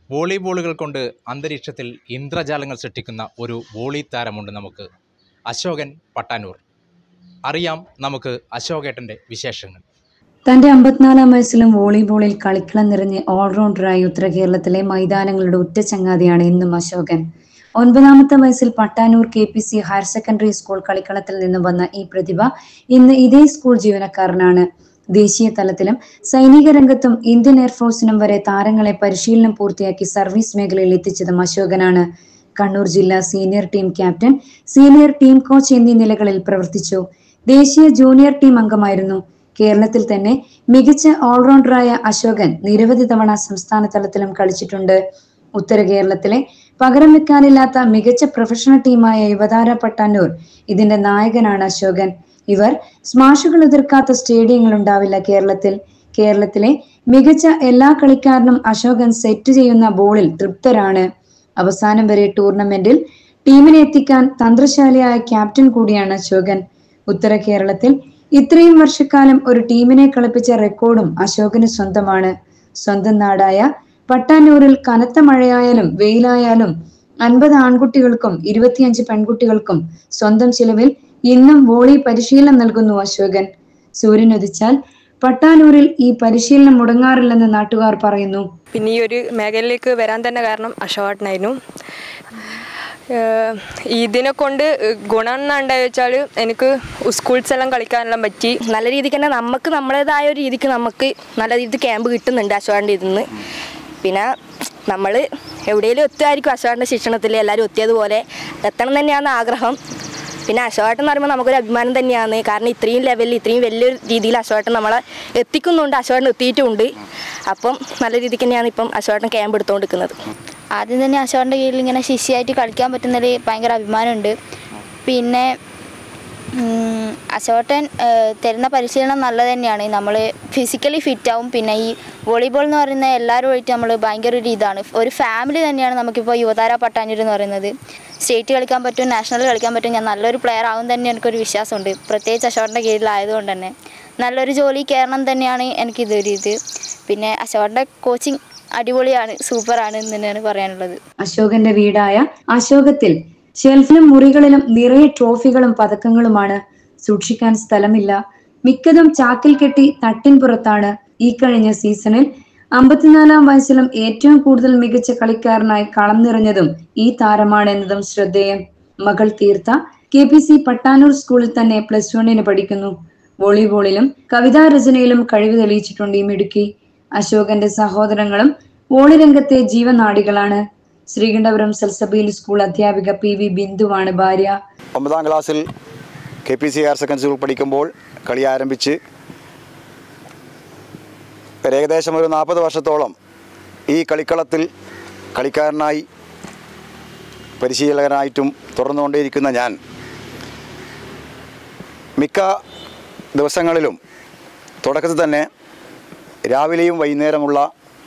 വോളിബോളുകൾ കൊണ്ട് അന്തരീക്ഷത്തിൽ ഇന്ദ്രജാലങ്ങൾ സൃഷ്ടിക്കുന്ന ഒരു വോളി താരമുണ്ട് നമുക്ക്. അശോകൻ പട്ടാനൂർ. അറിയാം നമുക്ക് അശോകേട്ടൻ്റെ വിശേഷങ്ങൾ. തന്റെ 54-ാം വയസ്സിലും വോളിബോളിൽ കളിക്കളം നിറഞ്ഞ് ഓൾറൗണ്ടറായി ഉത്തര കേരളത്തിലെ മൈതാനങ്ങളുടെ ഉറ്റ ചങ്ങാതിയാണ് ഇന്നും അശോകൻ. 9-ാമത്തെ വയസ്സിൽ Pattanur KPC higher secondary school കളിക്കളത്തിൽ നിന്നും വന്ന ഈ പ്രതിഭ ഇന്ന് ഇതേ സ്കൂൾ ജീവനക്കാരനാണ്. ദേശീയ തലത്തിലും സൈനിക രംഗത്തും ഇന്ത്യൻ എയർഫോഴ്സിനും വരെ താരങ്ങളെ പരിശീലനം പൂർത്തിയാക്കി സർവീസ് മേഖലയിൽ എത്തിച്ചതും അശോകനാണ്. കണ്ണൂർ ജില്ലാ senior team captain, senior team coach എന്നീ നിലകളിൽ പ്രവർത്തിച്ചു. ദേശീയ ജൂനിയർ ടീം അംഗമായിരുന്നു. കേരളത്തിൽ തന്നെ മികച്ച ഓൾറൗണ്ടറായ അശോകൻ നിരവധി തവണ സംസ്ഥാന തലത്തിലും കളിച്ചിട്ടുണ്ട്. ഉത്തര കേരളത്തിലെ പകരം വെക്കാനില്ലാത്ത മികച്ച പ്രൊഫഷണൽ ടീമായ യുവതാര പട്ടാനൂർ ഇതിന്റെ നായകനാണ് അശോകൻ. ഇവർ സ്മാഷുകൾ എതിർക്കാത്ത സ്റ്റേഡിയങ്ങൾ ഉണ്ടാവില്ല കേരളത്തിൽ. കേരളത്തിലെ മികച്ച എല്ലാ കളിക്കാരനും അശോകൻ സെറ്റ് ചെയ്യുന്ന ബോളിൽ തൃപ്തരാണ്. അവസാനം വരെ ടൂർണമെന്റിൽ ടീമിനെ എത്തിക്കാൻ തന്ത്രശാലിയായ ക്യാപ്റ്റൻ കൂടിയാണ് അശോകൻ. ഉത്തര കേരളത്തിൽ ഇത്രയും വർഷക്കാലം ഒരു ടീമിനെ കളിപ്പിച്ച റെക്കോർഡും അശോകന് സ്വന്തമാണ്. സ്വന്തം നാടായ പട്ടാനൂരിൽ കനത്ത മഴയായാലും വെയിലായാലും 50 ആൺകുട്ടികൾക്കും 25 പെൺകുട്ടികൾക്കും സ്വന്തം ചിലവിൽ ഇന്നും വോളി പരിശീലനം നൽകുന്നു അശോകൻ. സൂര്യൻ ഉദിച്ചാൽ പട്ടാനൂരിൽ ഈ പരിശീലനം മുടങ്ങാറില്ലെന്ന് നാട്ടുകാർ പറയുന്നു. പിന്നെ ഈ ഒരു മേഖലയിലേക്ക് വരാൻ തന്നെ കാരണം അശോകനായിരുന്നു. ഇതിനെ കൊണ്ട് ഗുണം എന്നാണ്ടായി വെച്ചാൽ എനിക്ക് സ്കൂൾസ് എല്ലാം കളിക്കാനെല്ലാം പറ്റി. നല്ല രീതിക്ക് തന്നെ നമുക്ക് നമ്മുടേതായ ഒരു രീതിക്ക് നമുക്ക് നല്ല രീതിക്ക് ക്യാമ്പ് കിട്ടുന്നുണ്ട് അശോകൻ്റെ ഇതിന്ന്. പിന്നെ നമ്മൾ എവിടെയെങ്കിലും എത്തുമായിരിക്കും അശോകൻ്റെ ശിക്ഷണത്തിൽ എല്ലാവരും എത്തിയതുപോലെ എത്തണം തന്നെയാണ് ആഗ്രഹം. പിന്നെ അശോകൻ എന്ന് പറയുമ്പോൾ നമുക്കൊരു അഭിമാനം തന്നെയാണ്. കാരണം ഇത്രയും ലെവലിൽ ഇത്രയും വലിയൊരു രീതിയിൽ അശോകൻ നമ്മളെ എത്തിക്കുന്നുണ്ട്, അശോകൻ എത്തിയിട്ടുമുണ്ട്. അപ്പം നല്ല രീതിക്ക് തന്നെയാണ് ഇപ്പം അശോകൻ ക്യാമ്പ് എടുത്തുകൊണ്ടിരിക്കുന്നത്. ആദ്യം തന്നെ അശോകൻ്റെ കീഴിൽ ഇങ്ങനെ ശിഷ്യയായിട്ട് കളിക്കാൻ പറ്റുന്നതിൽ ഭയങ്കര അഭിമാനമുണ്ട്. പിന്നെ അശോകൻ തരുന്ന പരിശീലനം നല്ലത് തന്നെയാണ്. നമ്മൾ ഫിസിക്കലി ഫിറ്റാവും. പിന്നെ ഈ വോളിബോൾ എന്ന് പറയുന്ന എല്ലാവരുമായിട്ട് നമ്മൾ ഭയങ്കര ഒരു ഇതാണ്, ഒരു ഫാമിലി തന്നെയാണ് നമുക്കിപ്പോൾ യുവതാര പട്ടാനൂർ എന്ന് പറയുന്നത്. സ്റ്റേറ്റ് കളിക്കാൻ പറ്റും, നാഷണൽ കളിക്കാൻ പറ്റും. ഞാൻ നല്ലൊരു പ്ലെയർ ആവും തന്നെ എനിക്കൊരു വിശ്വാസമുണ്ട്. പ്രത്യേകിച്ച് അശോകൻ്റെ കീഴിലായതുകൊണ്ട് തന്നെ നല്ലൊരു ജോലി കയറണം തന്നെയാണ് എനിക്കിതൊരു ഇത്. പിന്നെ അശോകൻ്റെ കോച്ചിങ് അടിപൊളിയാണ്, സൂപ്പറാണ് എന്ന് തന്നെയാണ് പറയാനുള്ളത്. അശോകന്റെ വീടായ അശോകത്തിൽ ഷെൽഫിലും മുറികളിലും നിറയെ ട്രോഫികളും പതക്കങ്ങളുമാണ്. സൂക്ഷിക്കാൻ സ്ഥലമില്ല. മിക്കതും ചാക്കിൽ കെട്ടി തട്ടിൻ പുറത്താണ്. ഈ കഴിഞ്ഞ സീസണിൽ 54-ാം വയസ്സിലും ഏറ്റവും കൂടുതൽ മികച്ച കളിക്കാരനായി കളം നിറഞ്ഞതും ഈ താരമാണ് എന്നതും ശ്രദ്ധേയം. മകൾ തീർത്ത KPC പട്ടാനൂർ സ്കൂളിൽ തന്നെ +1 പഠിക്കുന്നു. വോളിബോളിലും കവിതാരചനയിലും കഴിവ് തെളിയിച്ചിട്ടുണ്ട് ഈ മിടുക്കി. അശോകന്റെ സഹോദരങ്ങളും വോളി രംഗത്തെ ജീവനാഡികളാണ്. ശ്രീകണ്ഠപുരം സൽസബീൽ സ്കൂൾ അധ്യാപിക PV ബിന്ദുവാണ് ഭാര്യ. 9-ാം ക്ലാസ്സിൽ KPC ഹയർ സെക്കൻഡറി സ്കൂൾ പഠിക്കുമ്പോൾ കളി ആരംഭിച്ച് ഏകദേശം ഒരു 40 വർഷത്തോളം ഈ കളിക്കളത്തിൽ കളിക്കാരനായി പരിശീലകനായിട്ടും തുടർന്നുകൊണ്ടേയിരിക്കുന്ന ഞാൻ മിക്ക ദിവസങ്ങളിലും തുടക്കത്തിൽ തന്നെ രാവിലെയും വൈകുന്നേരമുള്ള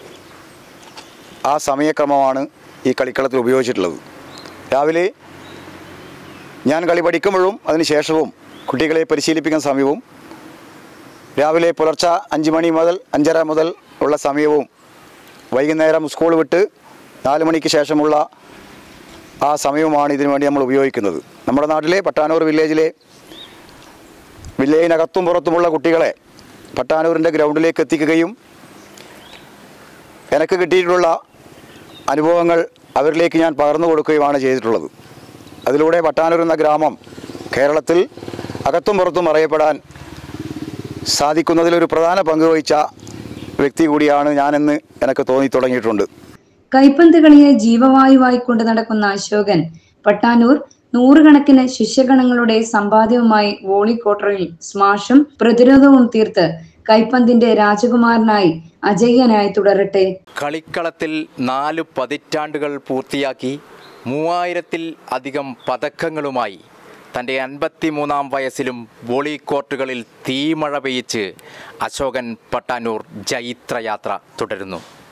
ആ സമയക്രമമാണ് ഈ കളിക്കളത്തിൽ ഉപയോഗിച്ചിട്ടുള്ളത്. രാവിലെ ഞാൻ കളി പഠിക്കുമ്പോഴും അതിനുശേഷവും കുട്ടികളെ പരിശീലിപ്പിക്കുന്ന സമയവും രാവിലെ പുലർച്ചെ 5 മണി മുതൽ 5:30 മുതൽ ഉള്ള സമയവും വൈകുന്നേരം സ്കൂൾ വിട്ട് 4 മണിക്ക് ശേഷമുള്ള ആ സമയവുമാണ് ഇതിനു വേണ്ടി നമ്മൾ ഉപയോഗിക്കുന്നത്. നമ്മുടെ നാട്ടിലെ പട്ടാനൂർ വില്ലേജിനകത്തും പുറത്തുമുള്ള കുട്ടികളെ പട്ടാനൂരിൻ്റെ ഗ്രൗണ്ടിലേക്ക് എത്തിക്കുകയും എനിക്ക് കിട്ടിയിട്ടുള്ള അനുഭവങ്ങൾ അവരിലേക്ക് ഞാൻ പകർന്നു കൊടുക്കുകയുമാണ് ചെയ്തിട്ടുള്ളത്. അതിലൂടെ പട്ടാനൂർ എന്ന ഗ്രാമം കേരളത്തിൽ അകത്തും പുറത്തും അറിയപ്പെടാൻ സാധിക്കുന്നതിലൊരു പ്രധാന പങ്ക് വഹിച്ച വ്യക്തി കൂടിയാണ് ഞാനെന്ന് എനിക്ക് തോന്നി തുടങ്ങിയിട്ടുണ്ട്. കൈപ്പന്ത് കളിയെ ജീവവായുവായി കൊണ്ട് നടക്കുന്ന അശോകൻ പട്ടാനൂർ നൂറുകണക്കിന് ശിഷ്യഗണങ്ങളുടെ സമ്പാദ്യവുമായി വോളി ക്വാർട്ടറിൽ സ്മാഷും പ്രതിരോധവും തീർത്ത് കൈപ്പന്തിന്റെ രാജകുമാരനായി അജയ്യനായി തുടരട്ടെ. കളിക്കളത്തിൽ 4 പതിറ്റാണ്ടുകൾ പൂർത്തിയാക്കി 3000-ൽ അധികം പതക്കങ്ങളുമായി തൻ്റെ 53-ാം വയസ്സിലും വോളി കോർട്ടുകളിൽ തീമഴ പെയ്യിച്ച് അശോകൻ പട്ടാനൂർ ജൈത്രയാത്ര തുടരുന്നു.